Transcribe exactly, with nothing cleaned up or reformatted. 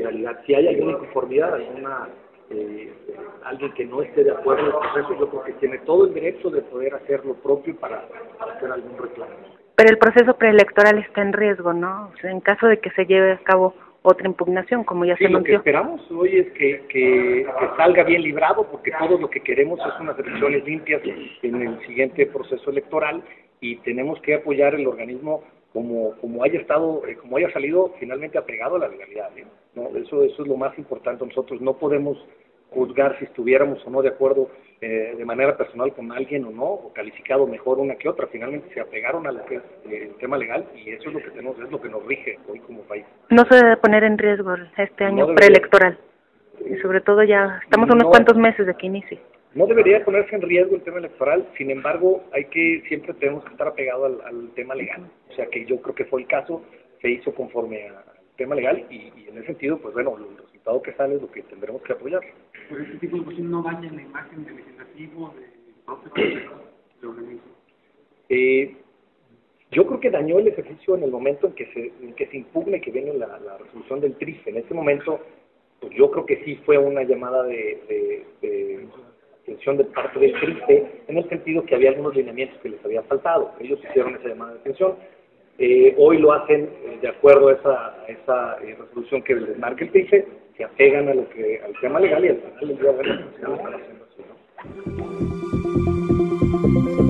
legalidad. Si hay alguna inconformidad, alguna eh, alguien que no esté de acuerdo en el proceso, yo creo que tiene todo el derecho de poder hacer lo propio para, para hacer algún reclamo. Pero el proceso preelectoral está en riesgo, ¿no? O sea, en caso de que se lleve a cabo otra impugnación, como ya sí, se anunció. Lo que esperamos hoy es que, que, que salga bien librado, porque todo lo que queremos es unas elecciones limpias en el siguiente proceso electoral y tenemos que apoyar el organismo como como haya estado, eh, como haya salido finalmente apegado a la legalidad, ¿eh? No, eso eso es lo más importante. Nosotros no podemos juzgar si estuviéramos o no de acuerdo eh, de manera personal con alguien o no, o calificado mejor una que otra. Finalmente se apegaron a lo que es eh, el tema legal y eso es lo que tenemos, es lo que nos rige hoy como país. No se debe poner en riesgo este año no preelectoral, y sobre todo ya estamos a unos no, cuantos meses de que inicie. No debería ponerse en riesgo el tema electoral, sin embargo, hay que siempre tenemos que estar apegados al, al tema legal. O sea que yo creo que fue el caso, se hizo conforme al tema legal y, y en ese sentido, pues bueno, el resultado que sale es lo que tendremos que apoyar. Pues este tipo de cuestiones no daña la imagen del legislativo, del propio del organismo. Eh, yo creo que dañó el ejercicio en el momento en que se, en que se impugna y que viene la, la resolución del T R I F. En ese momento, pues yo creo que sí fue una llamada de, de, de atención de parte del T R I F, en el sentido que había algunos lineamientos que les habían faltado. Ellos hicieron esa llamada de atención. Eh, hoy lo hacen eh, de acuerdo a esa, a esa eh, resolución que les marca el T R I F, se apegan a lo que, al tema legal y al final del día, bueno, se van haciendo así, ¿no?